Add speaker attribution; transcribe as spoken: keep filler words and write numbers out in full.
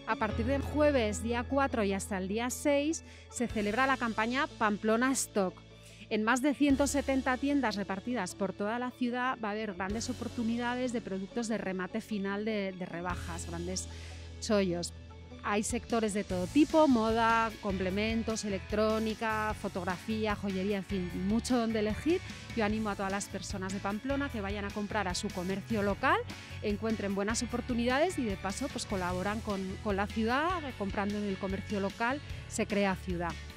Speaker 1: A partir del jueves día cuatro y hasta el día seis se celebra la campaña Pamplona Stock. En más de ciento setenta tiendas repartidas por toda la ciudad va a haber grandes oportunidades de productos de remate final de, de rebajas, grandes chollos. Hay sectores de todo tipo: moda, complementos, electrónica, fotografía, joyería, en fin, mucho donde elegir. Yo animo a todas las personas de Pamplona que vayan a comprar a su comercio local, encuentren buenas oportunidades y de paso pues colaboran con, con la ciudad. Comprando en el comercio local se crea ciudad.